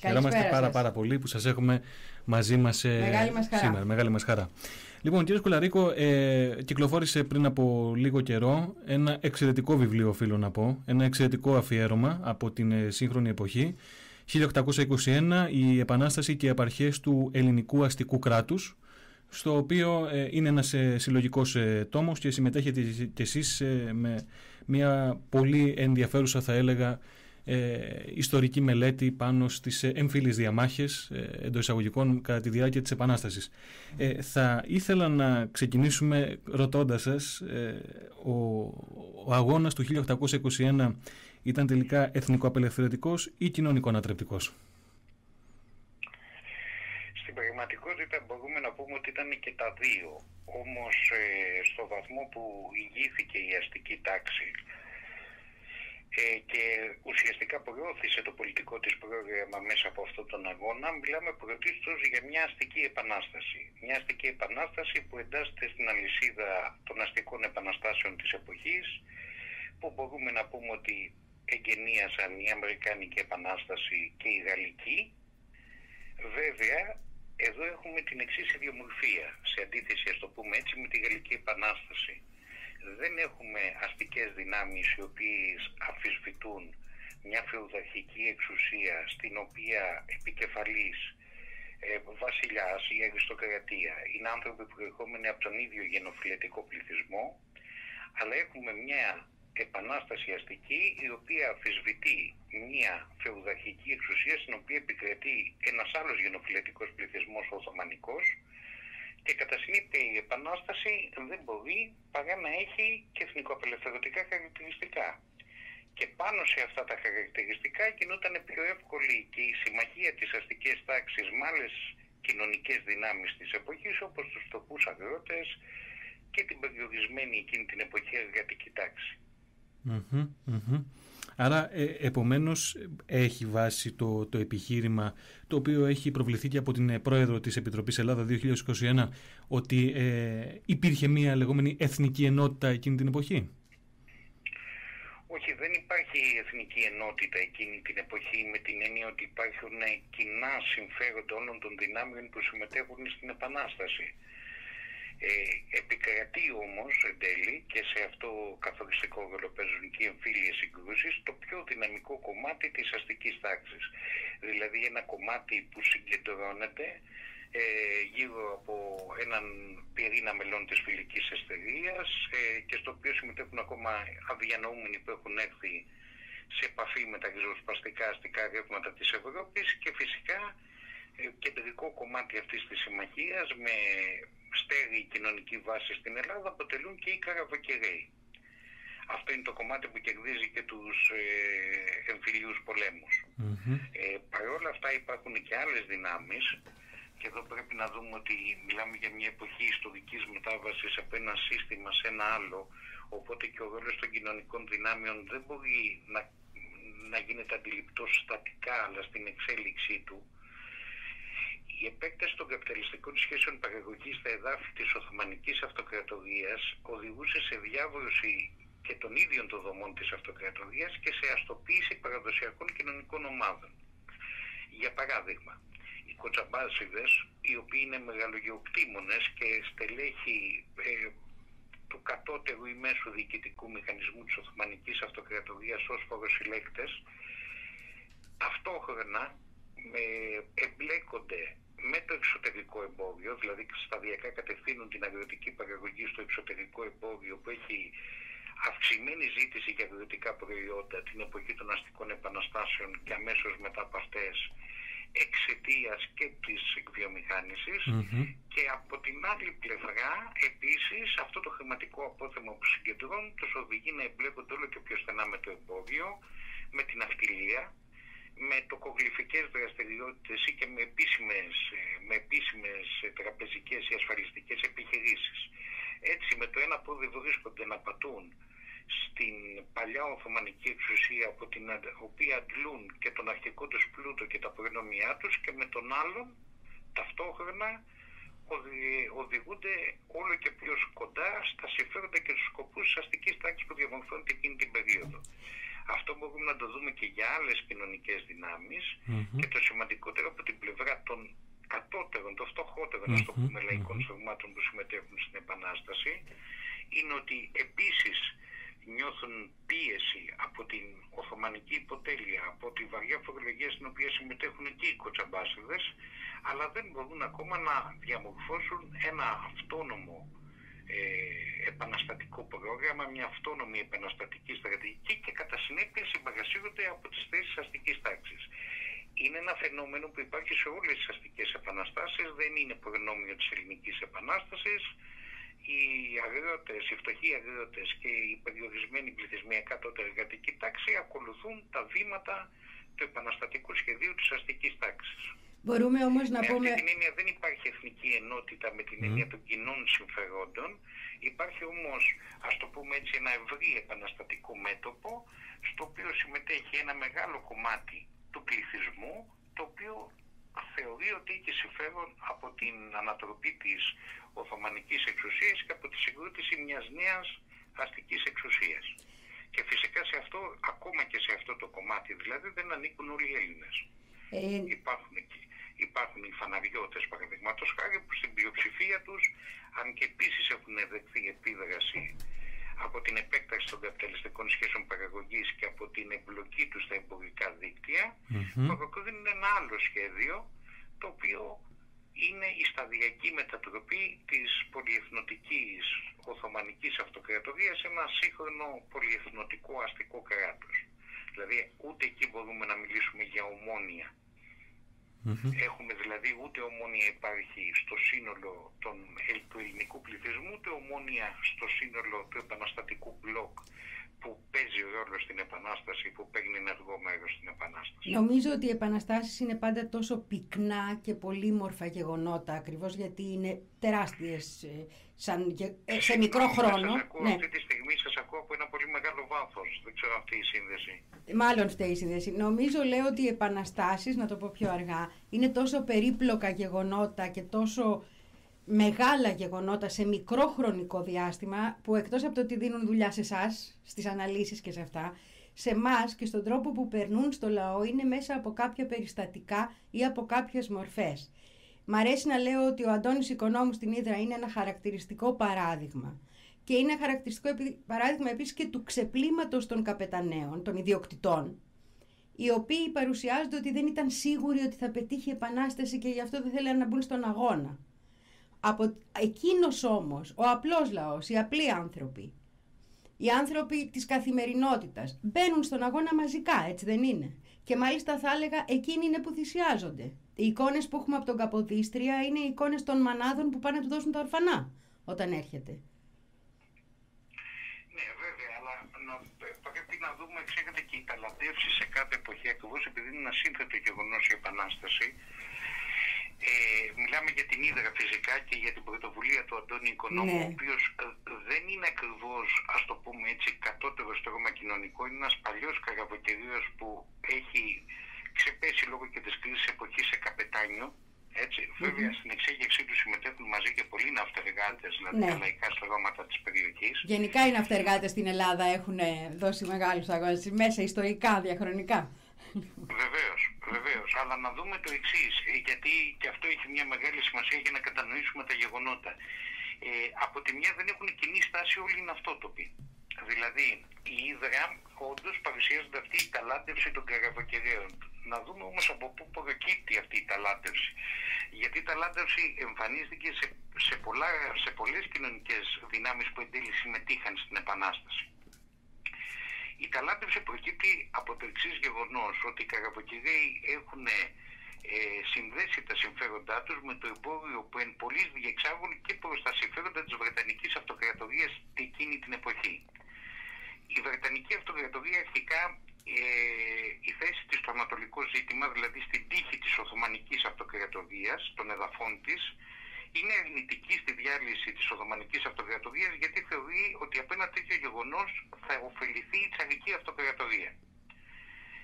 Χαιρόμαστε πάρα πολύ που σας έχουμε μαζί μας σήμερα. Μεγάλη μας χαρά. Λοιπόν, κύριε Σκουλαρίκο, κυκλοφόρησε πριν από λίγο καιρό ένα εξαιρετικό βιβλίο, οφείλω να πω, ένα εξαιρετικό αφιέρωμα από την σύγχρονη εποχή, 1821, η Επανάσταση και οι επαρχίες του ελληνικού αστικού κράτους, στο οποίο είναι ένας συλλογικός τόμος και συμμετέχετε κι εσείς με μια πολύ ενδιαφέρουσα, θα έλεγα, ιστορική μελέτη πάνω στις εμφύλιες διαμάχες εντός εισαγωγικών κατά τη διάρκεια της Επανάστασης. Θα ήθελα να ξεκινήσουμε ρωτώντας σας, ο αγώνας του 1821 ήταν τελικά εθνικοαπελευθερωτικός ή κοινωνικο-ανατρεπτικός? Στην πραγματικότητα μπορούμε να πούμε ότι ήταν και τα δύο. Όμως στο βαθμό που ηγήθηκε η αστική τάξη και ουσιαστικά προώθησε το πολιτικό της πρόγραμμα μέσα από αυτόν τον αγώνα, μιλάμε πρωτίστως για μια αστική επανάσταση. Μια αστική επανάσταση που εντάσσεται στην αλυσίδα των αστικών επαναστάσεων της εποχής, που μπορούμε να πούμε ότι εγκαινίασαν η Αμερικάνικη Επανάσταση και η Γαλλική. Βέβαια, εδώ έχουμε την εξής ιδιομορφία, σε αντίθεση, ας το πούμε έτσι, με τη Γαλλική Επανάσταση. Δεν έχουμε αστικές δυνάμεις οι οποίες αμφισβητούν μια φεουδαρχική εξουσία στην οποία επικεφαλής βασιλιάς ή αριστοκρατία είναι άνθρωποι προερχόμενοι από τον ίδιο γενοφιλετικό πληθυσμό, αλλά έχουμε μια επανάσταση αστική η οποία αμφισβητεί μια φεουδαρχική εξουσία στην οποία επικρατεί ένας άλλος γενοφιλετικός πληθυσμός, ο Οθωμανικός, και κατά συνήθεια η επανάσταση δεν μπορεί παρά να έχει και εθνικοαπελευθερωτικά χαρακτηριστικά. Και πάνω σε αυτά τα χαρακτηριστικά γινόταν πιο εύκολη και η συμμαχία της αστικής τάξης με άλλες κοινωνικές δυνάμεις της εποχής, όπως τους φτωχούς αγρότες και την περιορισμένη εκείνη την εποχή εργατική τάξη. Άρα επομένως έχει βάση το επιχείρημα, το οποίο έχει προβληθεί και από την πρόεδρο της Επιτροπής Ελλάδα 2021, ότι υπήρχε μια λεγόμενη εθνική ενότητα εκείνη την εποχή? Όχι, δεν υπάρχει εθνική ενότητα εκείνη την εποχή, με την έννοια ότι υπάρχουν κοινά συμφέροντα όλων των δυνάμεων που συμμετέχουν στην Επανάσταση. Επικρατεί όμως εν τέλει, και σε αυτό καθοριστικό ρόλο παίζουν και οι εμφύλιες συγκρούσεις, το πιο δυναμικό κομμάτι της αστικής τάξης. Δηλαδή ένα κομμάτι που συγκεντρώνεται γύρω από έναν πυρήνα μελών της φιλικής εστερίας και στο οποίο συμμετέχουν ακόμα αδιανοούμενοι που έχουν έρθει σε επαφή με τα ριζοσπαστικά αστικά ρεύματα της Ευρώπης, και φυσικά κεντρικό κομμάτι αυτής της συμμαχίας με στέρεη κοινωνική βάση στην Ελλάδα αποτελούν και οι Καραβοκαιραίοι. Αυτό είναι το κομμάτι που κερδίζει και τους εμφυλίους πολέμους. Παρ' όλα αυτά υπάρχουν και άλλες δυνάμεις, και εδώ πρέπει να δούμε ότι μιλάμε για μια εποχή ιστορικής μετάβασης από ένα σύστημα σε ένα άλλο, οπότε και ο ρόλος των κοινωνικών δυνάμεων δεν μπορεί να γίνεται αντιληπτός στατικά, αλλά στην εξέλιξή του. Η επέκταση των καπιταλιστικών σχέσεων παραγωγής στα εδάφη της Οθωμανικής Αυτοκρατορίας οδηγούσε σε διάβρωση και των ίδιων των δομών της Αυτοκρατορίας και σε αστοποίηση παραδοσιακών κοινωνικών ομάδων. Για παράδειγμα, οι κοτσαμπάσιδες, οι οποίοι είναι μεγαλογεωκτήμονες και στελέχοι του κατώτερου ή μέσου διοικητικού μηχανισμού της Οθωμανικής Αυτοκρατορίας ως φοροσυλλέκτες, ταυτόχρονα εμπλέκονται με το εξωτερικό εμπόριο, δηλαδή σταδιακά κατευθύνουν την αγροτική παραγωγή στο εξωτερικό εμπόριο που έχει αυξημένη ζήτηση για αγροτικά προϊόντα την εποχή των αστικών επαναστάσεων και αμέσως μετά από αυτές εξαιτίας και της εκβιομηχάνησης. Και από την άλλη πλευρά επίσης αυτό το χρηματικό απόθεμα που συγκεντρώνουν τους οδηγεί να εμπλέκονται όλο και πιο στενά με το εμπόριο, με την ναυτιλία, με τοκογλυφικές δραστηριότητες ή και με επίσημες τραπεζικές ή ασφαλιστικές επιχειρήσεις. Έτσι με το ένα πόδι βρίσκονται να πατούν στην παλιά Οθωμανική εξουσία, από την οποία αντλούν και τον αρχικό τους πλούτο και τα προνομιά τους, και με τον άλλον ταυτόχρονα οδηγούνται όλο και πιο κοντά στα συμφέροντα και στους σκοπούς της αστικής τάξης που διαμορφώνεται εκείνη την περίοδο. Αυτό μπορούμε να το δούμε και για άλλες κοινωνικές δυνάμεις και το σημαντικότερο από την πλευρά των κατώτερων, των φτωχότερων, ας το πούμε, λαϊκών στρωμάτων που συμμετέχουν στην Επανάσταση, είναι ότι επίσης νιώθουν πίεση από την Οθωμανική υποτέλεια, από τη βαριά φορολογία στην οποία συμμετέχουν και οι κοτσαμπάσιδες, αλλά δεν μπορούν ακόμα να διαμορφώσουν ένα αυτόνομο επαναστατικό πρόγραμμα, μια αυτόνομη επαναστατική στρατηγική και κατά συνέπεια συμπαρασύρονται από τις θέσεις αστικής τάξης. Είναι ένα φαινόμενο που υπάρχει σε όλες τις αστικές επαναστάσεις, δεν είναι προνόμιο της ελληνικής επανάστασης. Οι αγρότες, οι φτωχοί αγρότες και οι περιορισμένοι πληθυσμιακά τότε εργατική τάξη ακολουθούν τα βήματα του επαναστατικού σχεδίου της αστικής τάξης. Μπορούμε όμως να πούμε... Με αυτή την έννοια δεν υπάρχει εθνική ενότητα με την έννοια των κοινών συμφερόντων. Υπάρχει όμως, ας το πούμε έτσι, ένα ευρύ επαναστατικό μέτωπο, στο οποίο συμμετέχει ένα μεγάλο κομμάτι του πληθυσμού, το οποίο θεωρεί ότι έχει συμφέρον από την ανατροπή της Οθωμανικής εξουσίας και από τη συγκρότηση μιας νέας αστικής εξουσίας. Και φυσικά σε αυτό, ακόμα και σε αυτό το κομμάτι δηλαδή, δεν ανήκουν όλοι οι Έλληνες. Υπάρχουν οι φαναριώτες, παραδειγματος χάρη, που στην πλειοψηφία τους, αν και επίσης έχουν δεχθεί επίδραση από την επέκταση των καπιταλιστικών σχέσεων παραγωγής και από την εμπλοκή τους στα εμπορικά δίκτυα, προκρίνουν ένα άλλο σχέδιο, το οποίο είναι η σταδιακή μετατροπή της πολυεθνοτικής Οθωμανικής Αυτοκρατορίας σε ένα σύγχρονο πολυεθνοτικό αστικό κράτος. Δηλαδή ούτε εκεί μπορούμε να μιλήσουμε για ομόνοια. Έχουμε δηλαδή ούτε ομόνοια υπάρχει στο σύνολο του ελληνικού πληθυσμού, ούτε ομόνοια στο σύνολο του επαναστατικού μπλοκ που παίζει ρόλο στην Επανάσταση, που παίρνει ενεργό μέρος στην Επανάσταση. Νομίζω ότι οι επαναστάσεις είναι πάντα τόσο πυκνά και πολύμορφα γεγονότα, ακριβώς γιατί είναι τεράστιες σε μικρό χρόνο. Αυτή τη στιγμή σας ακούω από ένα πολύ μεγάλο βάθος. Δεν ξέρω αυτή η σύνδεση. Μάλλον φταίει η σύνδεση. Νομίζω, λέω, ότι οι επαναστάσεις, να το πω πιο αργά, είναι τόσο περίπλοκα γεγονότα και τόσο μεγάλα γεγονότα σε μικρό χρονικό διάστημα, που εκτός από το ότι δίνουν δουλειά σε εσάς, στις αναλύσεις και σε αυτά, σε εμάς και στον τρόπο που περνούν στο λαό είναι μέσα από κάποια περιστατικά ή από κάποιες μορφές. Μ' αρέσει να λέω ότι ο Αντώνης Οικονόμου στην Ύδρα είναι ένα χαρακτηριστικό παράδειγμα. Και είναι χαρακτηριστικό παράδειγμα επίσης και του ξεπλήματος των καπεταναίων, των ιδιοκτητών, οι οποίοι παρουσιάζονται ότι δεν ήταν σίγουροι ότι θα πετύχει η Επανάσταση και γι' αυτό δεν θέλανε να μπουν στον αγώνα. Από εκείνος όμως, ο απλός λαός, οι απλοί άνθρωποι, οι άνθρωποι της καθημερινότητας, μπαίνουν στον αγώνα μαζικά, έτσι δεν είναι? Και μάλιστα θα έλεγα εκείνοι είναι που θυσιάζονται. Οι εικόνες που έχουμε από τον Καποδίστρια είναι οι εικόνες των μανάδων που πάνε να του δώσουν τα ορφανά όταν έρχεται. Ναι, βέβαια, αλλά πρέπει να δούμε, ξέρετε, και οι ταλαντεύσεις σε κάθε εποχή, ακριβώς επειδή είναι ένα σύνθετο γεγονός η Επανάσταση. Μιλάμε για την Ύδρα φυσικά και για την πρωτοβουλία του Αντώνη Οικονόμου, ο οποίος δεν είναι ακριβώς, ας το πούμε έτσι, κατώτερο στρώμα κοινωνικό. Είναι ένας παλιός καραβοκαιρίος που έχει ξεπέσει λόγω και της κρίσης εποχής σε καπετάνιο. Έτσι. Βέβαια στην εξέγερσή του συμμετέχουν μαζί και πολλοί ναυτεργάτες, δηλαδή τα λαϊκά στρώματα της περιοχής. Γενικά οι ναυτεργάτες στην Ελλάδα έχουν δώσει μεγάλους αγώνες, μέσα ιστορικά, διαχρονικά. Βεβαίως, αλλά να δούμε το εξής, γιατί και αυτό έχει μια μεγάλη σημασία για να κατανοήσουμε τα γεγονότα. Από τη μια δεν έχουν κοινή στάση όλοι οι ναυτότοποι. Δηλαδή η Ύδρα όντως παρουσιάζεται αυτή η ταλάντευση των καραβοκαιρέων. Να δούμε όμως από πού προκύπτει αυτή η ταλάντευση. Γιατί η ταλάντευση εμφανίστηκε σε πολλές κοινωνικές δυνάμεις που εν τέλει συμμετείχαν στην Επανάσταση. Η ταλάντευση προκύπτει από το εξής γεγονός, ότι οι καραβοκαιρέοι έχουν συνδέσει τα συμφέροντά τους με το εμπόριο που εν πολλοίς διεξάγουν και προς τα συμφέροντα της Βρετανικής Αυτοκρατορίας εκείνη την εποχή. Η Βρετανική Αυτοκρατορία αρχικά η θέση της στο ανατολικό ζήτημα, δηλαδή στην τύχη της Οθωμανικής Αυτοκρατορίας, των εδαφών της, είναι αρνητική στη διάλυση της Οθωμανικής Αυτοκρατορίας, γιατί θεωρεί ότι από ένα τέτοιο γεγονός θα ωφεληθεί η Τσαρική Αυτοκρατορία.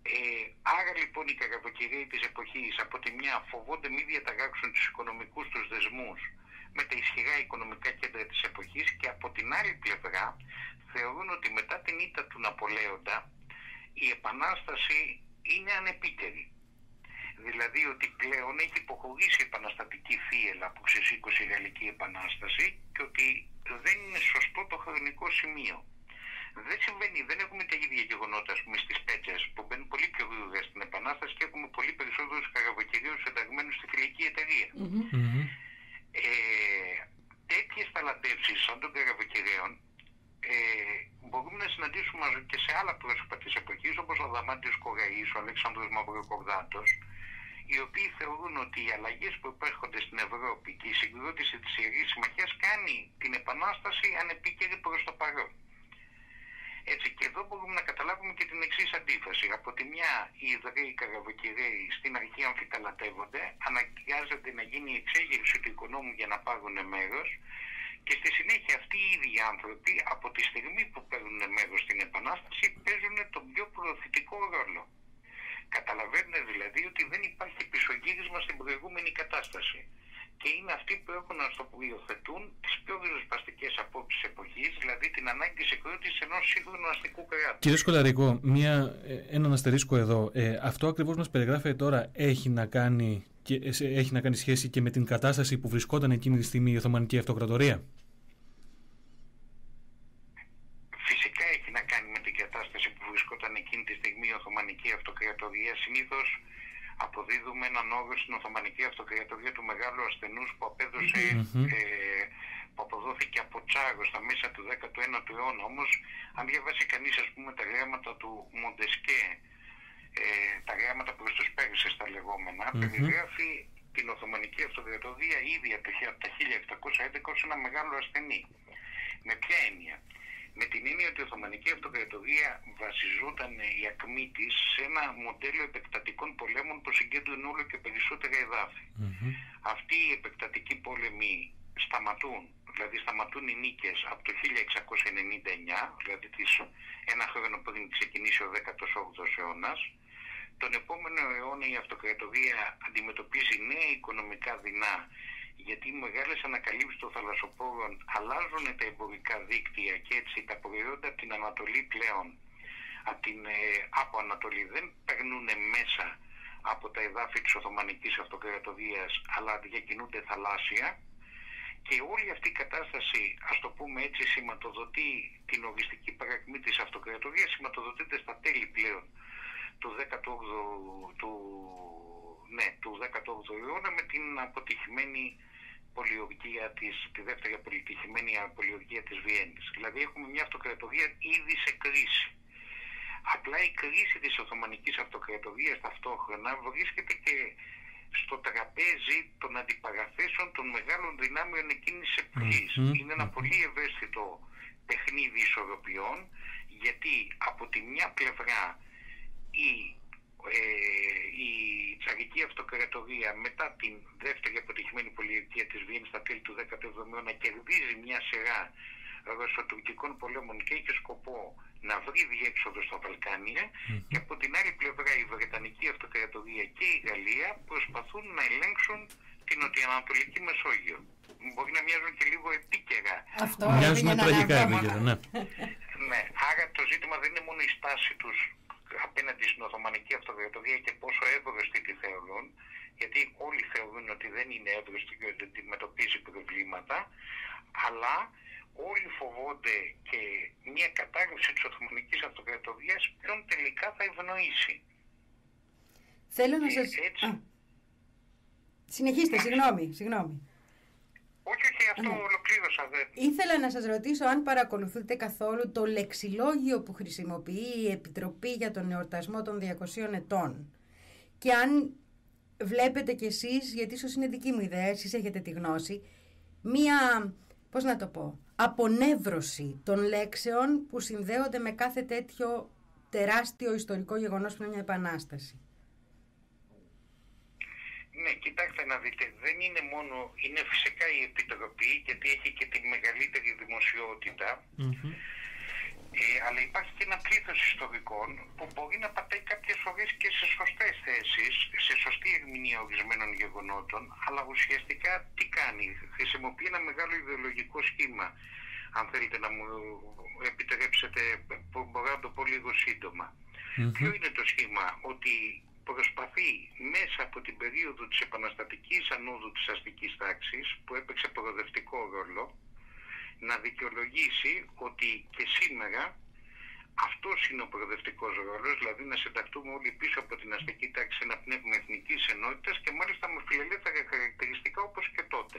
Άρα λοιπόν οι καραβοκυρίοι της εποχής από τη μια φοβόνται μη διαταράξουν τους οικονομικούς τους δεσμούς με τα ισχυρά οικονομικά κέντρα της εποχής, και από την άλλη πλευρά θεωρούν ότι μετά την ήττα του Ναπολέοντα η επανάσταση είναι ανεπίκαιρη. Δηλαδή ότι πλέον έχει υποχωρήσει η επαναστατική θύελλα που ξεσήκωσε η Γαλλική Επανάσταση και ότι δεν είναι σωστό το χρονικό σημείο. Δεν συμβαίνει, δεν έχουμε τα ίδια γεγονότα, ας πούμε, στις Πέτσες που μπαίνουν πολύ πιο γρήγορα στην Επανάσταση και έχουμε πολύ περισσότερους καραβοκυρίους ενταγμένους στη φιλική εταιρεία. Τέτοιες ταλαντεύσεις σαν των καραβοκυρίων μπορούμε να συναντήσουμε και σε άλλα πρόσωπα της εποχής, όπως ο Αδαμάντιος Κοραής, ο Αλέξανδρος Μαυροκορδάτος, οι οποίοι θεωρούν ότι οι αλλαγές που υπέρχονται στην Ευρώπη και η συγκρότηση της Ιερής Συμμαχίας κάνει την Επανάσταση ανεπίκαιρη προς το παρόν. Έτσι, και εδώ μπορούμε να καταλάβουμε και την εξής αντίφαση. Από τη μια, οι Ιδραίοι καραβοκυρίοι στην αρχή αμφιταλαντεύονται, αναγκάζονται να γίνει η εξέγερση του οικονόμου για να πάρουν μέρος, και στη συνέχεια αυτοί οι ίδιοι άνθρωποι, από τη στιγμή που παίρνουν μέρος στην Επανάσταση, παίζουν τον πιο προωθητικό ρόλο. Καταλαβαίνουν δηλαδή ότι δεν υπάρχει πισωγύρισμα στην προηγούμενη κατάσταση. Και είναι αυτοί που έχουν να υιοθετούν τις πιο ριζοσπαστικές απόψεις της εποχής, δηλαδή την ανάγκη συγκρότησης ενός σύγχρονου αστικού κράτους. Κύριε Σκολαρικό, έναν αστερίσκο εδώ. Αυτό ακριβώς μας περιγράφει τώρα έχει να κάνει σχέση και με την κατάσταση που βρισκόταν εκείνη τη στιγμή η Οθωμανική Αυτοκρατορία. Φυσικά έχει να κάνει με την κατάσταση που βρισκόταν εκείνη τη στιγμή η Οθωμανική Αυτοκρατορία. Συνήθως αποδίδουμε έναν όρο στην Οθωμανική Αυτοκρατορία του μεγάλου ασθενούς που απέδωσε, που αποδόθηκε από Τσάρο στα μέσα του 19ου αιώνα. Όμως, αν διαβάσει κανείς, ας πούμε, τα γράμματα του Μοντεσκέ, τα γράμματα προς τους Πέρσες τα λεγόμενα, περιγράφει την Οθωμανική Αυτοκρατορία ήδη από τα 1711 ως ένα μεγάλο ασθενή. Με ποια έννοια? Με την έννοια ότι η Οθωμανική Αυτοκρατορία βασιζόταν η ακμή της σε ένα μοντέλο επεκτατικών πολέμων που συγκέντρωνε όλο και περισσότερα εδάφη. Αυτοί οι επεκτατικοί πόλεμοι σταματούν οι νίκες από το 1699, δηλαδή ένα χρόνο πριν ξεκινήσει ο 18ος αιώνας. Τον επόμενο αιώνα η Αυτοκρατορία αντιμετωπίζει νέα οικονομικά δεινά, γιατί οι μεγάλες ανακαλύψεις των θαλασσοπόρων αλλάζουν τα εμπορικά δίκτυα και έτσι τα προϊόντα από την Ανατολή πλέον, από Ανατολή δεν περνούν μέσα από τα εδάφη της Οθωμανικής Αυτοκρατορίας, αλλά διακινούνται θαλάσσια, και όλη αυτή η κατάσταση, ας το πούμε έτσι, σηματοδοτεί την οριστική παρακμή της Αυτοκρατορίας, σηματοδοτείται στα τέλη πλέον του 18ου αιώνα με την αποτυχημένη πολιορκία τη δεύτερη αποτυχημένη πολιορκία της Βιέννης. Δηλαδή έχουμε μια αυτοκρατορία ήδη σε κρίση. Απλά η κρίση της Οθωμανικής Αυτοκρατορίας ταυτόχρονα βρίσκεται και στο τραπέζι των αντιπαραθέσεων των μεγάλων δυνάμεων εκείνης της εποχής. Είναι ένα πολύ ευαίσθητο παιχνίδι ισορροπιών, γιατί από τη μια πλευρά η Τσαρική Αυτοκρατορία μετά την δεύτερη αποτυχημένη πολιορκία της Βιέννης στα τέλη του 17ου αιώνα κερδίζει μια σειρά ρωσοτουρκικών πολέμων και έχει σκοπό να βρει διέξοδο στα Βαλκάνια, και από την άλλη πλευρά η Βρετανική Αυτοκρατορία και η Γαλλία προσπαθούν να ελέγξουν την Νοτιοανατολική Μεσόγειο. Μπορεί να μοιάζουν και λίγο επίκαιρα. Αυτό μοιάζουν τραγικά επίκαιρα, ναι. Ναι, άρα το ζήτημα δεν είναι μόνο η στάση τους απέναντι στην Οθωμανική Αυτοκρατορία και πόσο εύρωστοι τη θεωρούν, γιατί όλοι θεωρούν ότι δεν είναι εύρωστοι και ότι αντιμετωπίζει προβλήματα, αλλά όλοι φοβόνται και μια κατάρρευση της Οθωμανικής Αυτοκρατορίας ποιον τελικά θα ευνοήσει. Θέλω να σας... Συνεχίστε, συγγνώμη. Όχι, αυτό ολοκλήρωσα. Ήθελα να σας ρωτήσω αν παρακολουθείτε καθόλου το λεξιλόγιο που χρησιμοποιεί η Επιτροπή για τον Εορτασμό των 200 ετών. Και αν βλέπετε κι εσείς, γιατί ίσως είναι δική μου ιδέα, εσείς έχετε τη γνώση, μία, πώς να το πω, απονεύρωση των λέξεων που συνδέονται με κάθε τέτοιο τεράστιο ιστορικό γεγονός που είναι μια επανάσταση. Ναι, κοιτάξτε να δείτε, δεν είναι μόνο, είναι φυσικά η Επιτροπή, γιατί έχει και τη μεγαλύτερη δημοσιότητα, Αλλά υπάρχει και ένα πλήθος ιστορικών που μπορεί να πατάει κάποιες φορές και σε σωστές θέσεις, σε σωστή ερμηνεία ορισμένων γεγονότων, αλλά ουσιαστικά τι κάνει? Χρησιμοποιεί ένα μεγάλο ιδεολογικό σχήμα. Αν θέλετε να μου επιτρέψετε, μπορώ να το πω λίγο σύντομα. Ποιο είναι το σχήμα? Ότι προσπαθεί μέσα από την περίοδο της επαναστατικής ανόδου της αστικής τάξης, που έπαιξε προοδευτικό ρόλο, να δικαιολογήσει ότι και σήμερα αυτός είναι ο προοδευτικός ρόλος, δηλαδή να συνταχτούμε όλοι πίσω από την αστική τάξη σε ένα πνεύμα εθνικής ενότητας και μάλιστα με φιλελεύθερα χαρακτηριστικά όπως και τότε.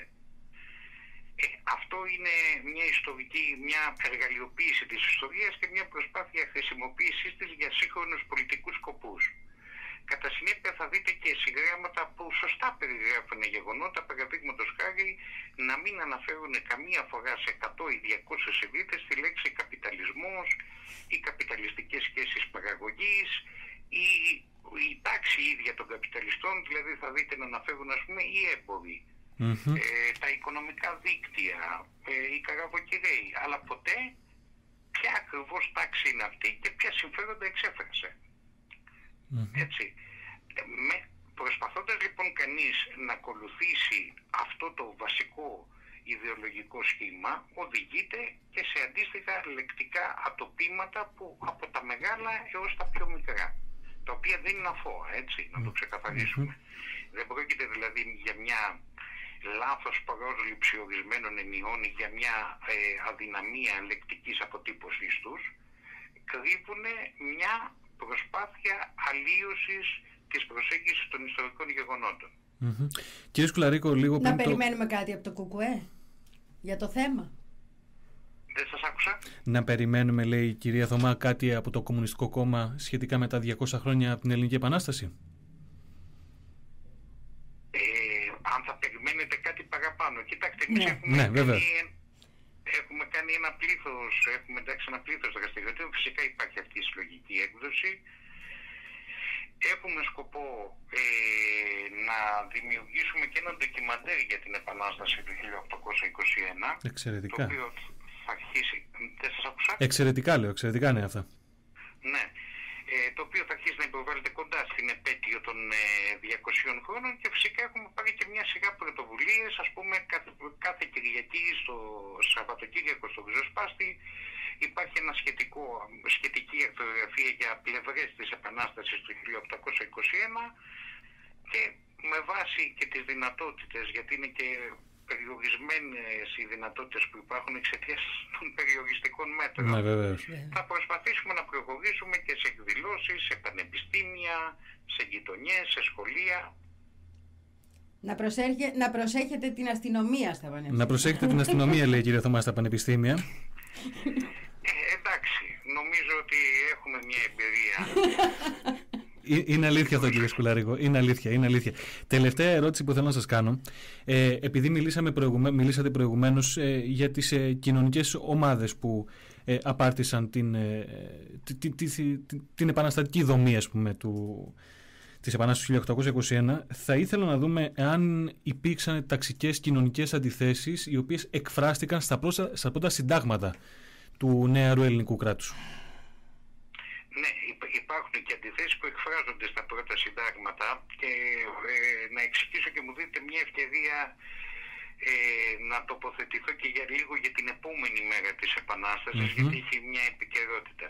Αυτό είναι μια ιστορική, μια εργαλειοποίηση της ιστορίας και μια προσπάθεια χρησιμοποίησης της για σύγχρονους πολιτικούς σκοπούς. Κατά συνέπεια θα δείτε και συγγράμματα που σωστά περιγράφουν γεγονότα, παραδείγματος χάρη να μην αναφέρουν καμία φορά σε 100 ή 200 σελίδες τη λέξη καπιταλισμός ή καπιταλιστικές σχέσεις παραγωγής ή η τάξη ίδια των καπιταλιστών, δηλαδή θα δείτε να αναφέρουν ας πούμε οι έμποροι, τα οικονομικά δίκτυα, οι καραβοκυραίοι, αλλά ποτέ ποια ακριβώς τάξη είναι αυτή και ποια συμφέροντα εξέφρασε. Έτσι. Προσπαθώντας λοιπόν κανείς να ακολουθήσει αυτό το βασικό ιδεολογικό σχήμα, οδηγείται και σε αντίστοιχα λεκτικά ατοπήματα που από τα μεγάλα έως τα πιο μικρά, τα οποία δεν είναι αθώα, έτσι, να το ξεκαθαρίσουμε. Δεν πρόκειται δηλαδή για μια λάθος πρόσληψη ορισμένων ενιών ή για μια αδυναμία λεκτικής αποτύπωσης τους, κρύβουν μια προσπάθεια αλλίωσης της προσέγγισης των ιστορικών γεγονότων. Κύριε Σκουλαρίκο, λίγο να περιμένουμε κάτι από το ΚΚΕ για το θέμα? Δεν σας άκουσα. Να περιμένουμε, λέει η κυρία Θωμά, κάτι από το Κομμουνιστικό Κόμμα σχετικά με τα 200 χρόνια από την Ελληνική Επανάσταση? Αν θα περιμένετε κάτι παραπάνω. Κοιτάξτε, εμείς έχουμε κάνει ένα πλήθος δραστηριοτήτων. Φυσικά υπάρχει αυτή η συλλογική έκδοση. Έχουμε σκοπό να δημιουργήσουμε και ένα ντοκιμαντέρ για την Επανάσταση του 1821. Εξαιρετικά. Το οποίο θα αρχίσει. Δεν σας άκουσα. Εξαιρετικά λέω, εξαιρετικά είναι αυτά. Ναι. Το οποίο θα αρχίσει να υποβάλλεται κοντά στην επέτειο των 200 χρόνων και φυσικά έχουμε πάρει και μια σειρά πρωτοβουλίες, ας πούμε κάθε Κυριακή στο Σαββατοκύριακο στο Ριζοσπάστη υπάρχει ένα σχετική αρθρογραφία για πλευρές της Επανάστασης του 1821 και με βάση και τις δυνατότητες, γιατί είναι και περιορισμένες οι δυνατότητες που υπάρχουν εξαιτίας των περιοριστικών μέτρων. Θα προσπαθήσουμε να προχωρήσουμε και σε εκδηλώσεις, σε πανεπιστήμια, σε γειτονιές, σε σχολεία. Να προσέχετε την αστυνομία στα πανεπιστήμια. Να προσέχετε την αστυνομία, λέει η κυρία Θωμά, στα πανεπιστήμια. Εντάξει, νομίζω ότι έχουμε μια εμπειρία. Είναι αλήθεια αυτό, κύριε Σκουλαρίκο. Είναι αλήθεια. Τελευταία ερώτηση που θέλω να σας κάνω. Επειδή μιλήσατε προηγουμένως για τις κοινωνικές ομάδες που απάρτησαν την επαναστατική δομή, ας πούμε, της Επανάστασης του 1821, θα ήθελα να δούμε αν υπήρξαν ταξικές κοινωνικές αντιθέσεις οι οποίες εκφράστηκαν στα πρώτα συντάγματα του νεαρού ελληνικού κράτους. Ναι, υπάρχουν και αντιθέσεις που εκφράζονται στα πρώτα συντάγματα και να εξηγήσω και μου δείτε μια ευκαιρία να τοποθετηθώ και για λίγο για την επόμενη μέρα της Επανάστασης, γιατί έχει μια επικαιρότητα.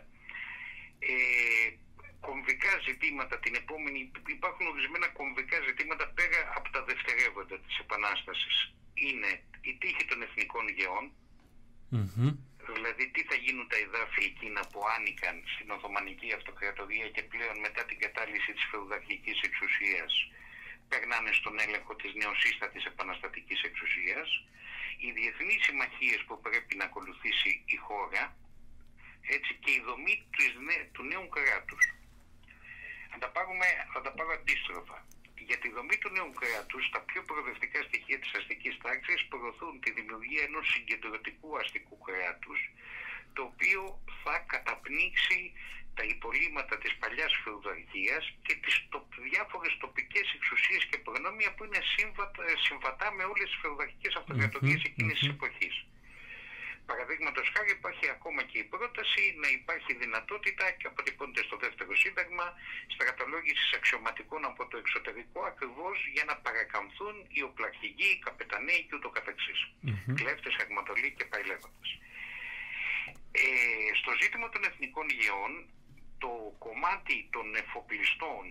Κομβικά ζητήματα την επόμενη, υπάρχουν ορισμένα κομβικά ζητήματα πέρα από τα δευτερεύοντα της Επανάστασης. Είναι η τύχη των εθνικών γεών, δηλαδή τι θα γίνουν τα εδάφη εκείνα που άνοικαν στην Οθωμανική Αυτοκρατορία και πλέον μετά την κατάλυση της φεουδαρχικής εξουσίας περνάνε στον έλεγχο της νεοσύστατης επαναστατικής εξουσίας, οι διεθνείς συμμαχίες που πρέπει να ακολουθήσει η χώρα, έτσι, και η δομή του νέου κράτους. Θα τα πάρω αντίστροφα. Για τη δομή του νέου κράτους, τα πιο προοδευτικά στοιχεία της αστικής τάξης προωθούν τη δημιουργία ενός συγκεντρωτικού αστικού κράτους, το οποίο θα καταπνίξει τα υπολείμματα της παλιάς φεουδαρχίας και τις διάφορες τοπικές εξουσίες και προνόμια που είναι συμβατά με όλες τις φεουδαρχικές αυτοκρατορίες εκείνης της εποχής. Παραδείγματος χάρη υπάρχει ακόμα και η πρόταση να υπάρχει δυνατότητα, και αποτυπώνεται στο δεύτερο σύνταγμα, στρατολόγησης αξιωματικών από το εξωτερικό, ακριβώς για να παρακαμφθούν οι οπλαρχηγοί, οι καπεταναίοι και ούτω καθεξής. Κλέφτες, αρματολοί και πάει λέγοντας. Στο ζήτημα των εθνικών γεών, το κομμάτι των εφοπλιστών,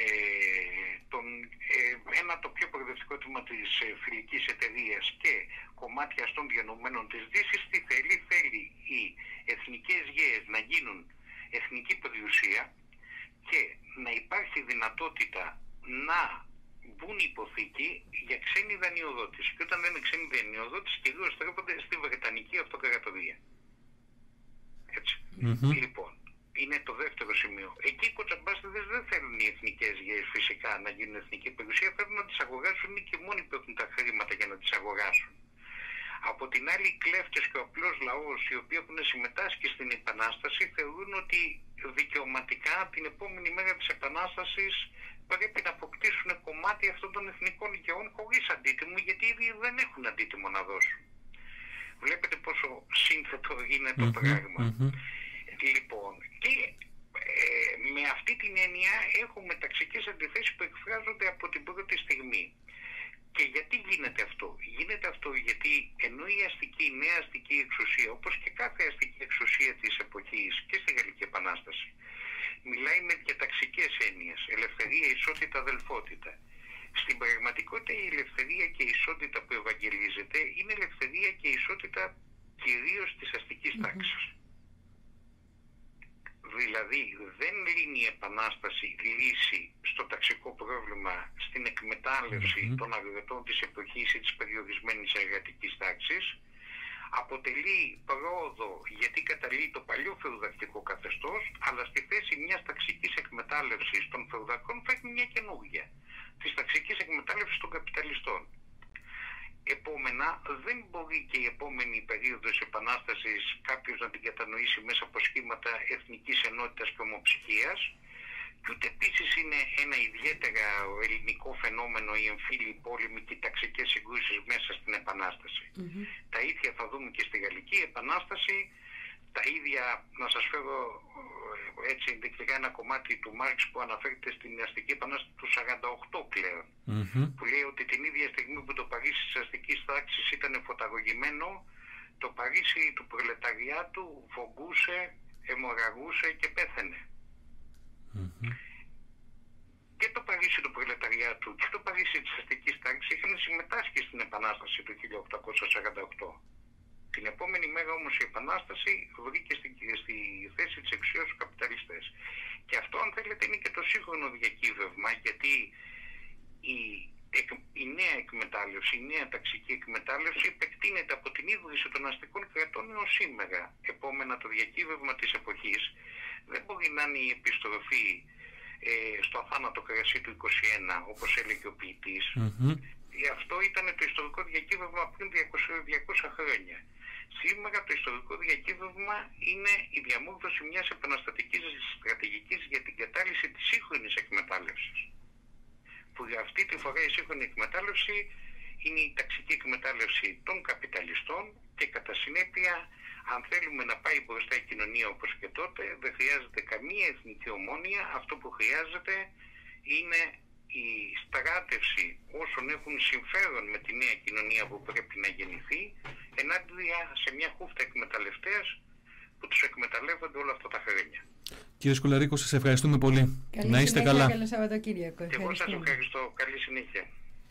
ένα το πιο προοδευτικό τμήμα της φιλικής εταιρείας και κομμάτια αστών διανομένων της Δύσης, τι θέλει? Θέλει οι εθνικές γέες να γίνουν εθνική περιουσία και να υπάρχει δυνατότητα να μπουν υποθήκη για ξένη δανειοδότηση. Και όταν λένε ξένη δανειοδότηση, κυρίως στρέφονται στη Βρετανική Αυτοκρατορία. Έτσι. Λοιπόν, είναι το δεύτερο σημείο. Εκεί οι κοτσαμπάστηδες δεν θέλουν οι εθνικές γέες φυσικά να γίνουν εθνική περιουσία, θέλουν να τις αγοράσουν, είναι και μόνοι που έχουν τα χρήματα για να τις αγοράσουν. Από την άλλη, οι κλέφτες και ο απλός λαός, οι οποίοι έχουν συμμετάσχει στην Επανάσταση, θεωρούν ότι δικαιωματικά την επόμενη μέρα της Επανάστασης πρέπει να αποκτήσουν κομμάτι αυτών των εθνικών γεών χωρίς αντίτιμο, γιατί ήδη δεν έχουν αντίτιμο να δώσουν. Βλέπετε πόσο σύνθετο είναι το πράγμα. Λοιπόν, και με αυτή την έννοια έχουμε ταξικές αντιθέσεις που εκφράζονται από την πρώτη στιγμή. Και γιατί γίνεται αυτό? Γίνεται αυτό γιατί ενώ η αστική, η νέα αστική εξουσία, όπως και κάθε αστική εξουσία της εποχής και στη Γαλλική Επανάσταση, μιλάει με διαταξικές έννοιες, ελευθερία, ισότητα, αδελφότητα. Στην πραγματικότητα η ελευθερία και η ισότητα που ευαγγελίζεται είναι ελευθερία και ισότητα κυρίως της αστικής τάξης. Δηλαδή δεν λύνει η Επανάσταση λύση στο ταξικό πρόβλημα στην εκμετάλλευση των αγροτών της εποχής ή της περιορισμένης εργατικής τάξης. Αποτελεί πρόοδο γιατί καταλύει το παλιό φεουδακτικό καθεστώς, αλλά στη θέση μιας ταξικής εκμετάλλευσης των φεουδακών φέρνει μια καινούργια, της ταξικής εκμετάλλευσης των καπιταλιστών. Επόμενα, δεν μπορεί και η επόμενη περίοδος Επανάστασης κάποιος να την κατανοήσει μέσα από σχήματα εθνικής ενότητας και ομοψυχίας, και ούτε επίσης είναι ένα ιδιαίτερα ελληνικό φαινόμενο οι εμφύλιοι πόλεμοι και οι ταξικές συγκρούσεις μέσα στην Επανάσταση. Τα ίδια θα δούμε και στη Γαλλική Επανάσταση, τα ίδια, να σας φέρω έτσι ενδεικτικά ένα κομμάτι του Μάρξ που αναφέρεται στην αστική επανάσταση του 48 πλέον, που λέει ότι την ίδια στιγμή που το Παρίσι της αστικής τάξης ήταν φωταγωγημένο, το Παρίσι του προλεταριάτου φογκούσε, αιμορραγούσε και πέθαινε. Και το Παρίσι του προλεταριάτου και το Παρίσι της αστικής τάξης είχαν συμμετάσχει στην Επανάσταση του 1848. Την επόμενη μέρα όμως η Επανάσταση βρήκε στη θέση της εξουσίας τους καπιταλιστές. Και αυτό, αν θέλετε, είναι και το σύγχρονο διακύβευμα, γιατί η νέα εκμετάλλευση, η νέα ταξική εκμετάλλευση επεκτείνεται από την ίδρυση των αστικών κρατών έως σήμερα. Επόμενα, το διακύβευμα της εποχής δεν μπορεί να είναι η επιστροφή στο αθάνατο κρασί του 21, όπως έλεγε ο ποιητής. Αυτό ήταν το ιστορικό διακύβευμα πριν 200 χρόνια. Σήμερα το ιστορικό διακύβευμα είναι η διαμόρφωση μιας επαναστατικής στρατηγικής για την κατάλυση της σύγχρονης εκμετάλλευσης. Που αυτή τη φορά η σύγχρονη εκμετάλλευση είναι η ταξική εκμετάλλευση των καπιταλιστών και κατά συνέπεια, αν θέλουμε να πάει μπροστά η κοινωνία όπως και τότε, δεν χρειάζεται καμία εθνική ομόνοια. Αυτό που χρειάζεται είναι η στράτευση όσων έχουν συμφέρον με τη νέα κοινωνία που πρέπει να γεννηθεί ενάντια σε μια χούφτα εκμεταλλευτές που τους εκμεταλλεύονται όλα αυτά τα χρόνια. Κύριε Σκουλαρίκο, σας ευχαριστούμε πολύ. Καλή να είστε συνέχεια, καλά. Καλό Σαββατοκύριακο. Και εγώ σας ευχαριστώ. Καλή συνέχεια.